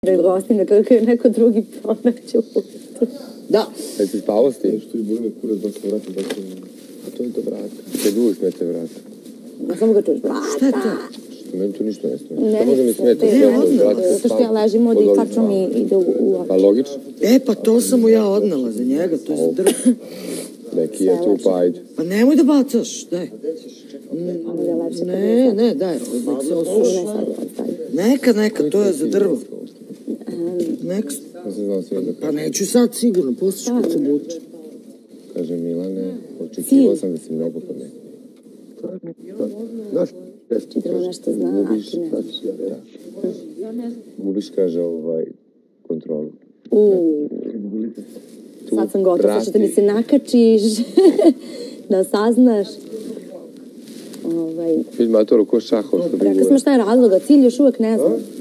Gostim kako je neko drugi pronaću. Da. Jel si spavao s tim? Što je bolje kurac da se vrati, da se... A to je do vrata. Kad uvijek smete vrata. Samo ga čuješ, vrata. Šta je to? Što meni to ništa ne smije. Ne, Šta može mi smeti? zato što ja ležim od i tačno mi ide u oči. Pa logično. Pa to sam mu ja odnela za njega, to je za drvo. Neki je tu, pa ajde. Pa nemoj da bacaš, daj. Ne, daj, nek se osuši. Neka, to je za drvo. Nek se... Pa neću sad sigurno, posluš kad se buče. Kaže Milane, očekivao sam da si mnogo pametniji. Znaš, Treba nešto zna, gubiš, kaže, kontrolu. Sad sam gotova, sad ćete mi se nakačiš, da saznaš. Filj Matoru ko šahov, što bi Rekla sam šta je razloga, cilj još uvek ne znam.